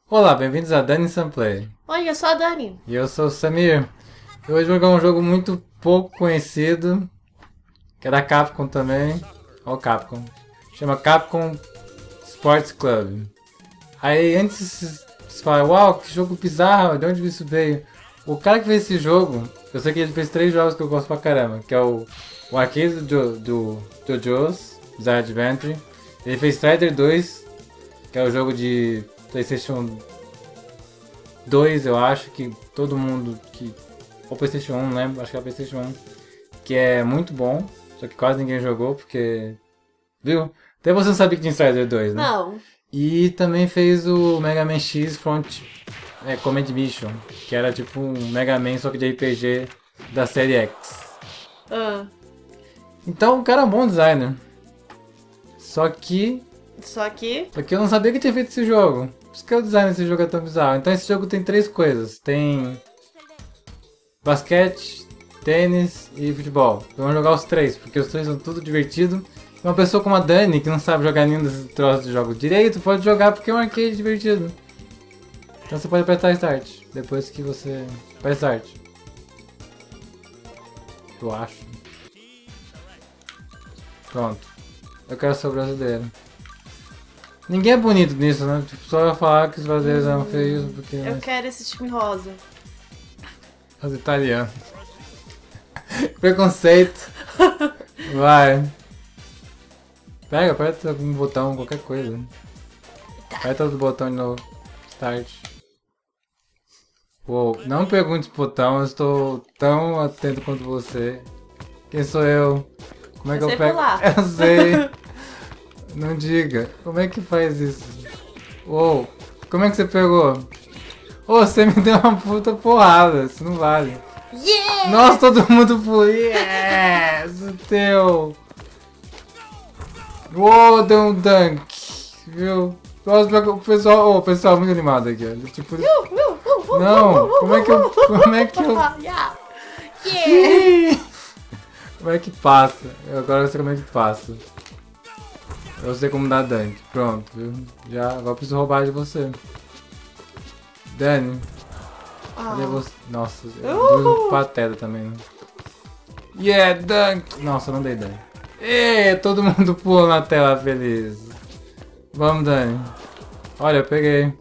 Olá, bem-vindos a Dani Samplay. Oi, eu sou a Dani. E eu sou o Samir. Eu vou jogar um jogo muito pouco conhecido, que é da Capcom também. Ó, Capcom. Chama Capcom Sports Club. Aí antes você fala, uau, que jogo bizarro, de onde isso veio? O cara que fez esse jogo, eu sei que ele fez 3 jogos que eu gosto pra caramba, que é o arcade do JoJo's Bizarre Adventure. Ele fez Strider 2, que é o jogo de PlayStation 2, eu acho que todo mundo que. Ou PlayStation 1, não lembro, acho que é PlayStation 1. Que é muito bom, só que quase ninguém jogou, porque. Viu? Até você não sabia que tinha Strider 2, né? Não. E também fez o Mega Man X Front Command Mission, que era tipo um Mega Man só que de RPG da série X. Ah, Então o cara é um bom designer. Só que. só que. Só que eu não sabia que tinha feito esse jogo. Por isso que o design desse jogo é tão bizarro. Então esse jogo tem 3 coisas. Tem basquete, tênis e futebol. Então vamos jogar os 3, porque os 3 são tudo divertido. Uma pessoa como a Dani, que não sabe jogar nenhum desses troços de jogo direito, pode jogar porque é um arcade divertido. Então você pode apertar Start, depois que você aperta Start. Eu acho. Pronto. Eu quero ser o brasileiro. Ninguém é bonito nisso, né? Tipo, só eu falar que os brasileiros eram feios porque... Eu quero esse time rosa. Os italianos. Preconceito. Vai. Pega, aperta algum botão, qualquer coisa. Aperta outro botão de novo. Start. Uou, não pergunte o botão, eu estou tão atento quanto você. Quem sou eu? Como é que eu sei pego? pular. Eu sei. Não diga. Como é que faz isso? Uou, como é que você pegou? Ô, você me deu uma puta porrada, isso não vale. Yeah! Nossa, todo mundo pulou. Yes! O teu. Uou, deu um dunk. Viu? Nossa, o pessoal é muito animado aqui, ó. Tipo, não, como é que eu. Como é que eu. Yeah! Yeah! Como é que passa? Agora eu sei como é que passa. Eu sei como dar dunk. Pronto, viu? Já, agora eu preciso roubar de você. Dani. Cadê você? Nossa, eu pateta também, né? Yeah, dunk! Nossa, não dei dunk. Ê, todo mundo pula na tela feliz. Vamos, Dani. Olha, eu peguei.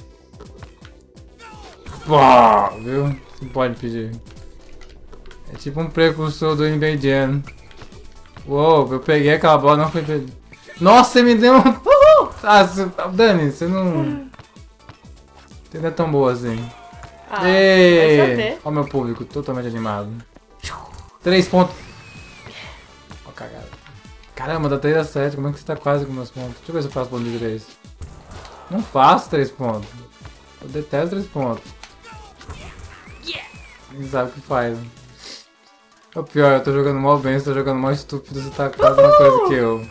Pô, viu? Não pode pedir. É tipo um precursor do NBA Jam. Uou, eu peguei aquela bola, não foi perdido. Nossa, você me deu um... Ah, Dani, você não... Você não é tão boa assim. Ah, vai Ei! saber. Olha o meu público, totalmente animado. 3 pontos. Ó, cagada. Caramba, dá 3-7, como é que você tá quase com meus pontos? Deixa eu ver se eu faço ponto de 3. Não faço 3 pontos. Eu detesto 3 pontos. Nem sabe o que faz. O pior, eu tô jogando mal bem, você tá jogando mal estúpido, você tá quase a mesma coisa que eu.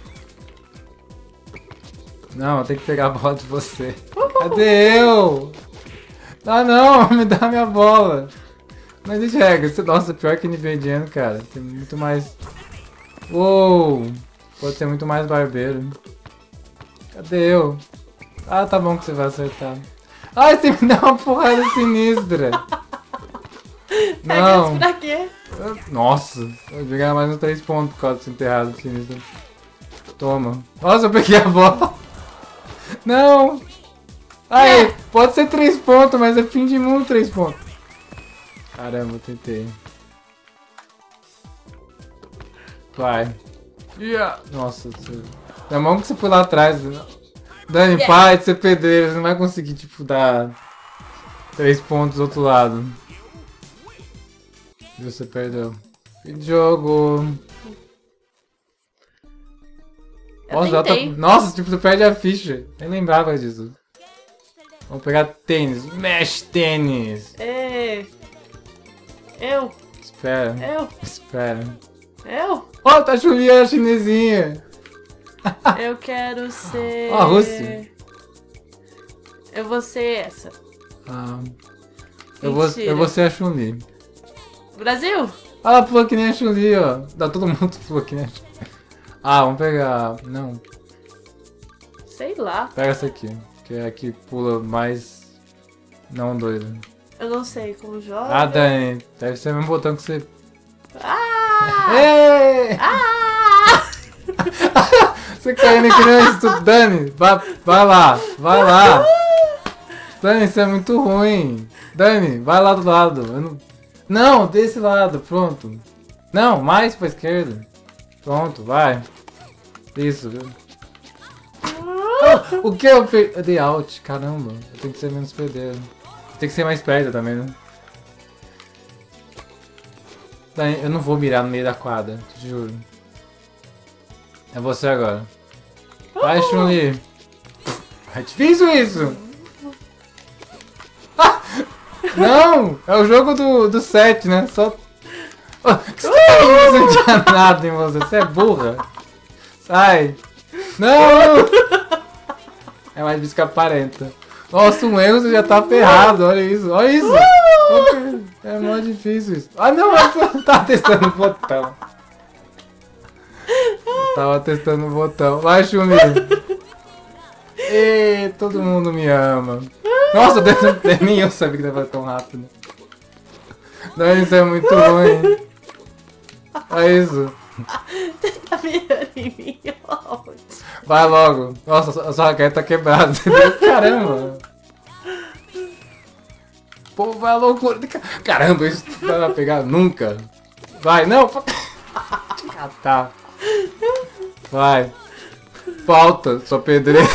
Não, eu tenho que pegar a bola de você. Cadê eu? Ah não, me dá minha bola. Não existe regra. Nossa, pior que Nivediano, cara. Tem muito mais... Uou! Pode ser muito mais barbeiro. Cadê eu? Ah, tá bom que você vai acertar. Ai, você me deu uma porrada sinistra. Pega isso Não. pra quê? Nossa, eu vou ganhar mais uns 3 pontos por causa desse enterrado sinistro. Toma. Nossa, eu peguei a bola. Não. Aí, pode ser 3 pontos, mas é fim de mundo 3 pontos. Caramba, eu tentei. Vai. Yeah. Nossa, na mão que você foi lá atrás. Dani, pai de ser pedreiro, você não vai conseguir, tipo, dar 3 pontos do outro lado. E você perdeu. Fim de jogo. Nossa, nossa, tipo, você perde a ficha. Nem lembrava disso. Vamos pegar tênis. Mesh tênis. Ei. Eu. Espera. Eu. Espera. Eu. Ó, tá chovendo a chinesinha. Eu quero ser... Ó, a Rússia. Eu vou ser essa. Ah, eu vou ser a Chun-Li. Brasil? Ah, ela pulou que nem a Chun-Li, ó. Dá todo mundo pulou que nem a Chun-Li. Ah, vamos pegar... Não. Sei lá. Pega essa aqui. Que é a que pula mais... Não doido. Eu não sei como joga. Ah, Dani, deve ser o mesmo botão que você... Ah! Ei! Ah! Você caindo que nem isso. Dani, vai lá, vai lá. Dani, isso é muito ruim. Dani, vai lá do lado. Eu não... Não, desse lado, pronto. Não, mais pra esquerda. Pronto, vai. Isso. Oh, o que eu fiz? Eu dei out, caramba. Eu tenho que ser menos perdeiro. Tem que ser mais perto também, né? Dani, eu não vou mirar no meio da quadra, te juro. É você agora. Vai, Chun-Li. É difícil isso. Ah! Não! É o jogo do 7, né? Só... Oh, você não tinha nada em você. Você é burra. Sai. Não! É mais difícil que aparenta. Nossa, um erro você já tá ferrado. Olha isso. Olha isso. É mó difícil isso. Ah, não. Eu tava testando o botão. Tava testando o botão. Vai, Chun-Li. E todo mundo me ama. Nossa, nem eu sabia que dava tão rápido. Não, isso é muito ruim. Olha isso. Você tá mirando em mim, Walt. Vai logo. Nossa, a sua raquete tá quebrada. Caramba. Pô, vai loucura. Caramba, isso não vai pegar nunca. Vai, não. Catar. Vai. Falta, sua pedreira.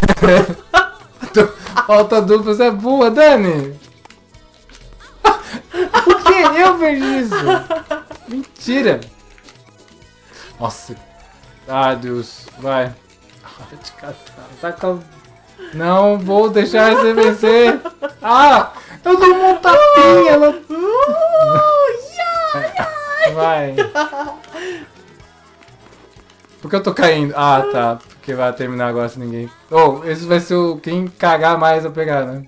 Falta dupla, você é boa, Dani. Por que eu perdi isso? Mentira. Nossa. Ah, Deus. Vai. Vai te catar. Tá com... Não vou deixar você vencer. Ah, eu dou um tapinha. Ela... Vai. Por que eu tô caindo? Ah, tá. Porque vai terminar agora se ninguém... Oh, esse vai ser o... Quem cagar mais eu pegar, né?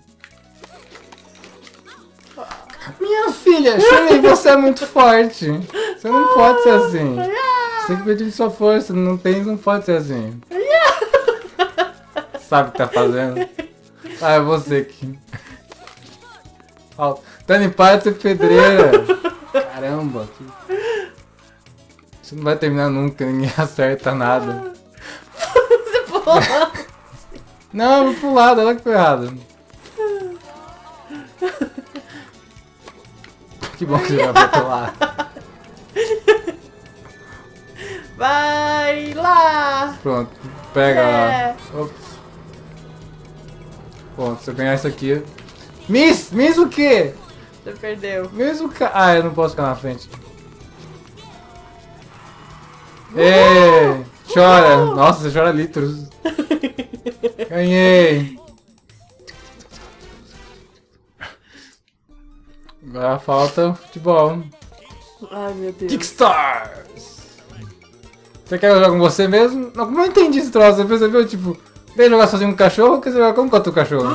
Minha filha, Chun-Li, você é muito forte. Você não pode ser assim. Você tem que pedir sua força. Não pode ser assim. Sabe o que tá fazendo? Ah, é você que... Dani, para de ser pedreira. Caramba. Isso não vai terminar nunca, ninguém acerta nada. Você pulou. Não, eu vou pro lado, ela que foi errado. Que bom que você vai pro lado. Vai lá. Pronto, pega É. lá. Ops. Pronto, se eu ganhar isso aqui... Miss o quê? Você perdeu. Miss o ca... Ah, eu não posso ficar na frente. Ei, chora. Nossa, você chora litros. Ganhei. Agora falta futebol. Ai, meu Deus. Kickstars! Você quer jogar com você mesmo? Não, como eu entendi esse troço? Você percebeu, tipo, quer jogar sozinho com o cachorro ou quer jogar como com o teu cachorro?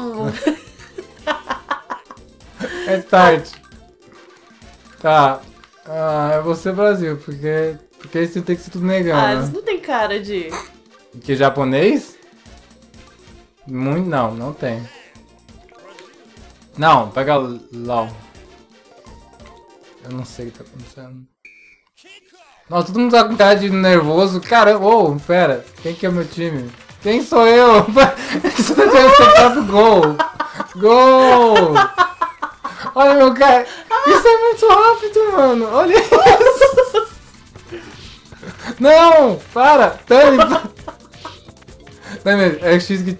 É start. Tá. Ah, é você Brasil, porque isso tem que ser tudo negando. Ah, né? eles não tem cara de... Que japonês? Muito não, não tem. Não, pega LOL. Eu não sei o que tá acontecendo. Nossa, todo mundo tá com cara de nervoso. Cara, ô, pera. Quem que é o meu time? Quem sou eu? Você tá tentando seu próprio gol. Gol! Olha meu cara. Isso é muito rápido, mano. Olha isso. Não! Para! Dani! Dani, é X que...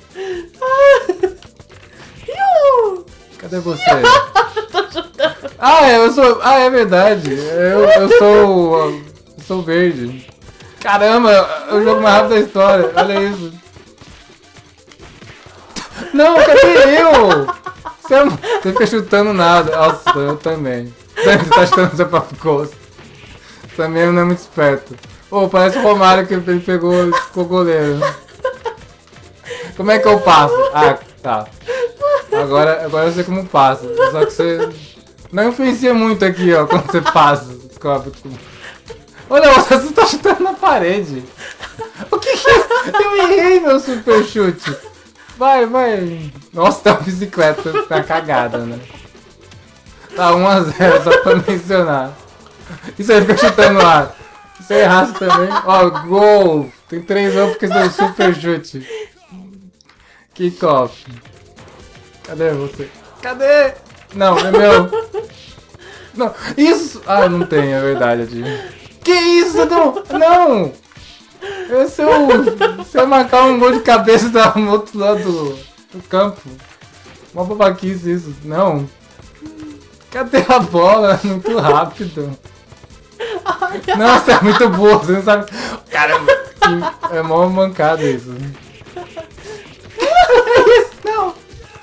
Cadê você? Ah, eu sou... Ah, é verdade. Eu sou verde. Caramba, é o jogo mais rápido da história. Olha isso. Não, cadê eu? Você fica chutando nada. Nossa, eu também. Você tá chutando seu próprio gosto. Também não é muito esperto. Pô, parece o Romário que ele pegou e ficou goleiro. Como é que eu passo? Ah, tá. Agora eu sei como passa. Só que você não influencia muito aqui, ó, quando você passa. Descobre como... Olha, você tá chutando na parede. O que que... Eu errei meu super chute. Vai, vai. Nossa, tá uma bicicleta, tá cagada, né? Tá 1-0, só pra mencionar. Isso aí fica chutando no ar. Isso aí errasse também. Ó, gol. Tem 3 gols porque deu super chute. Kickoff. Cadê você? Cadê? Não, é meu. Não, isso! Ah, não tem, é verdade, Adi. Que isso? Não! Não! Se eu marcar um gol de cabeça do outro lado do campo. Uma babaquice isso. Não. Cadê a bola? Muito rápido. Nossa, é muito burro, você não sabe. Caramba, é mó mancada isso. Não!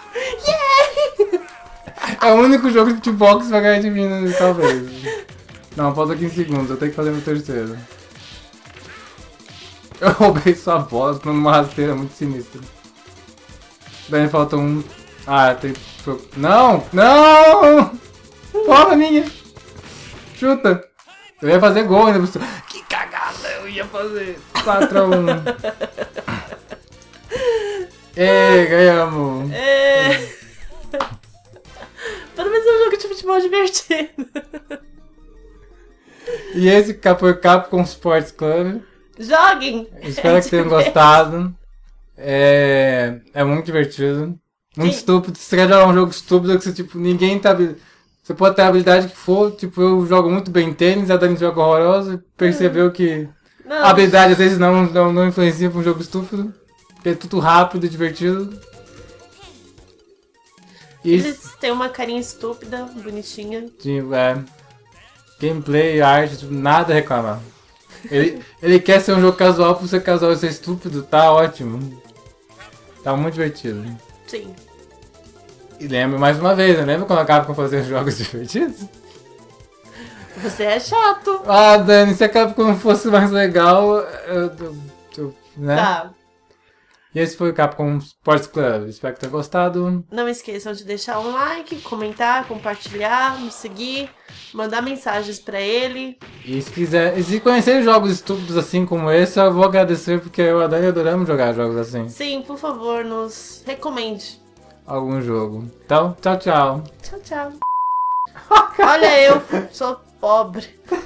É o único jogo de futebol que você vai ganhar de mim, talvez. Não, falta 15 segundos, eu tenho que fazer meu terceiro. Eu roubei sua bola, tô numa rasteira muito sinistra. Daí falta um. Ah, tem. Não! Não! Bola minha! Chuta! Eu ia fazer gol ainda. Que cagada eu ia fazer! 4-1. Ê, ganhamos! Pelo menos é um jogo de futebol divertido. E esse foi Capcom Sports Club. Joguem! Espero que tenham gostado. É muito divertido. Muito estúpido. Se você quer jogar um jogo estúpido que você, tipo, ninguém tá. Você pode ter a habilidade que for. Tipo, eu jogo muito bem tênis, a Dani joga horroroso. E percebeu que Não. a habilidade às vezes não influencia pra um jogo estúpido. Porque é tudo rápido e divertido. Eles têm uma carinha estúpida, bonitinha. Tipo, gameplay, arte, tipo, nada a reclamar. Ele quer ser um jogo casual por ser casual e ser estúpido, tá ótimo. Tá muito divertido. Sim. E lembra mais uma vez, né? Lembra quando a Capcom fazia jogos divertidos? Você é chato. Ah, Dani, se a Capcom fosse mais legal, né? Tá. E esse foi o Capcom Sports Club. Espero que tenham gostado. Não esqueçam de deixar um like, comentar, compartilhar, nos seguir, mandar mensagens pra ele. E se conhecer jogos estúpidos assim como esse, eu vou agradecer porque eu e a Dani adoramos jogar jogos assim. Sim, por favor, nos recomende. Algum jogo. Então, tchau, tchau. Tchau, tchau. Olha, eu sou pobre.